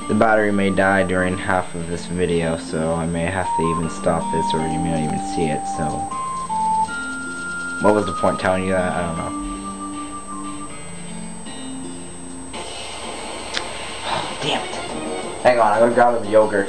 The battery may die during half of this video, so I may have to even stop this, or you may not even see it, so... What was the point telling you that? I don't know. Oh, damn it. Hang on, I'm gonna grab a yogurt.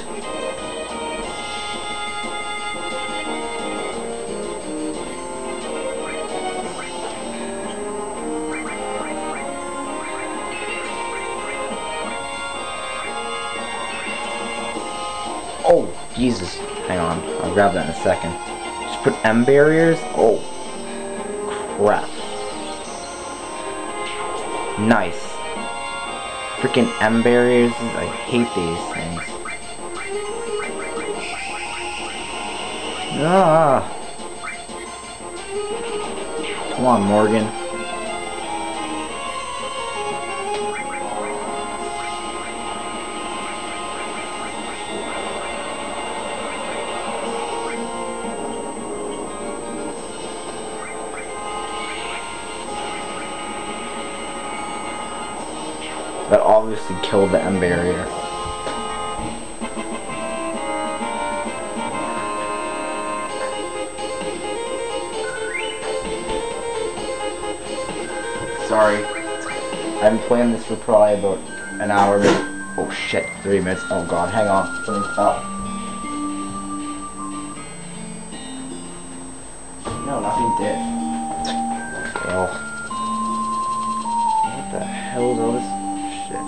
Oh, Jesus. Hang on. I'll grab that in a second. Just put M barriers? Oh. Crap. Nice. Freaking M barriers. I hate these things. Ah. Come on, Morgan. That obviously killed the M barrier. Sorry. I've been playing this for probably about an hour. Oh shit, 3 minutes. Oh god, hang on. Something fell. No, nothing did. Well. What the hell is all this shit?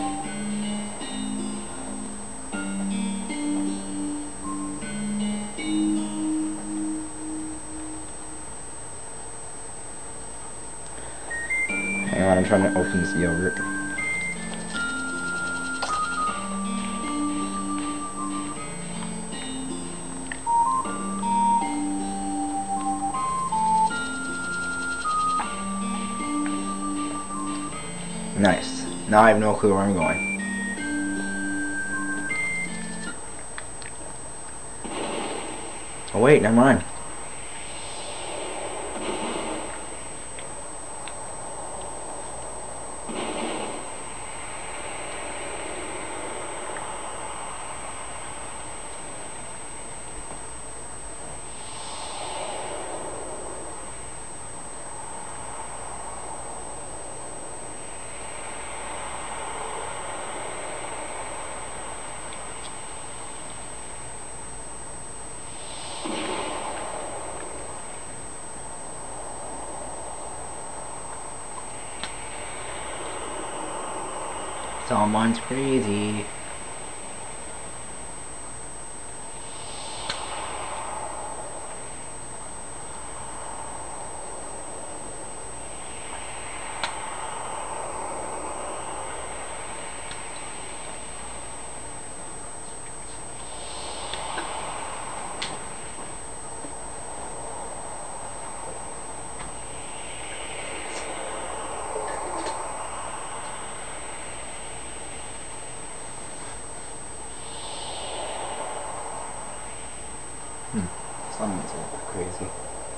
Hang on, I'm trying to open this yogurt. Nice. Now I have no clue where I'm going. Oh wait, never mind. Someone's crazy. Someone's a little crazy.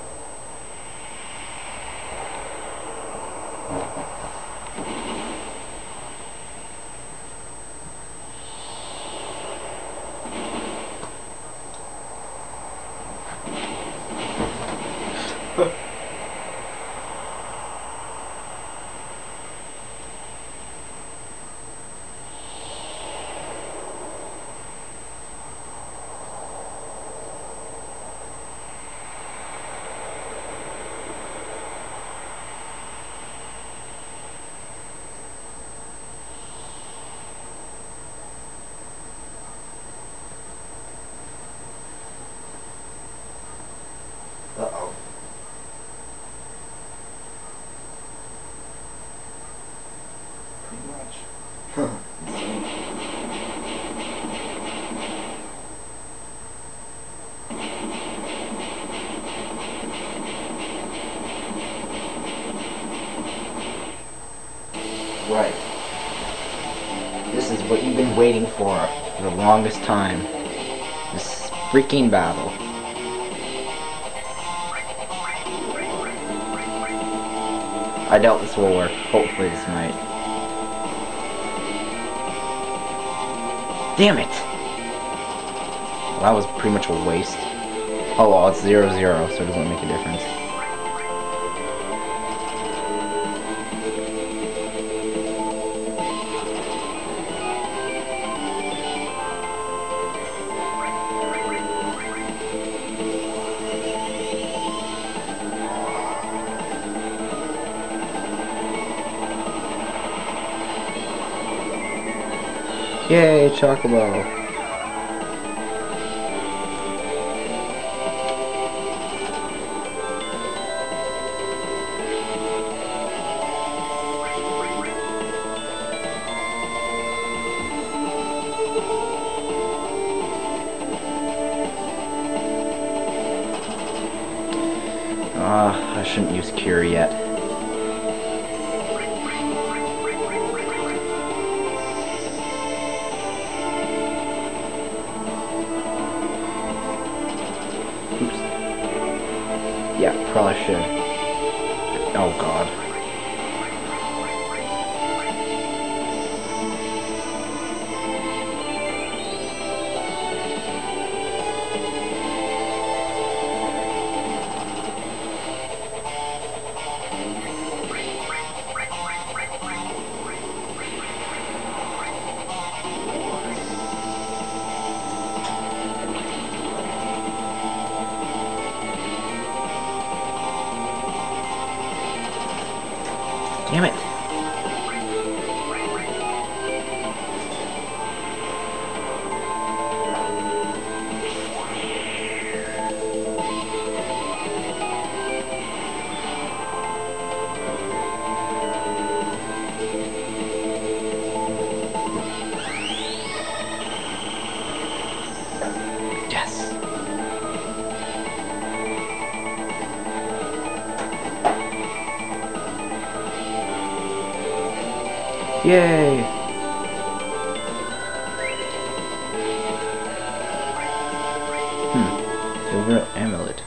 Uh-oh. Pretty much. Right. This is what you've been waiting for the longest time. This freaking battle. I doubt this will work. Hopefully this might. Damn it! Well, that was pretty much a waste. Oh well, it's 0-0, so it doesn't make a difference. Yay, Chocobo! I shouldn't use Cure yet. Oops. Yeah, probably should. Oh god. Damn it! Yes! Yay! Silver amulet.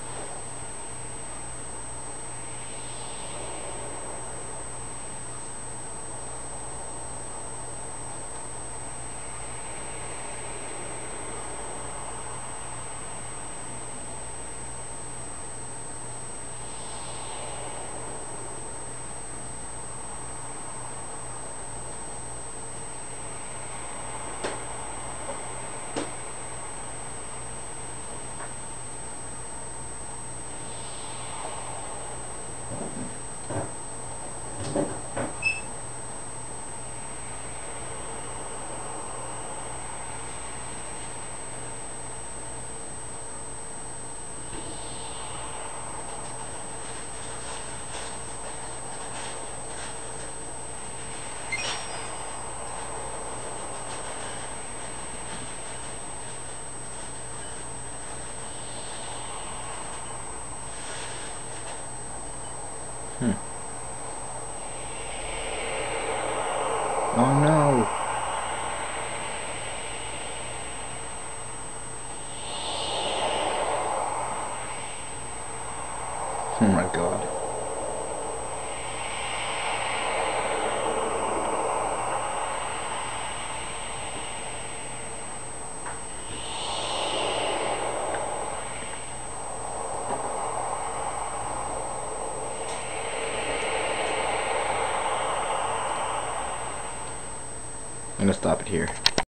Oh no! Oh my god. I'm gonna stop it here.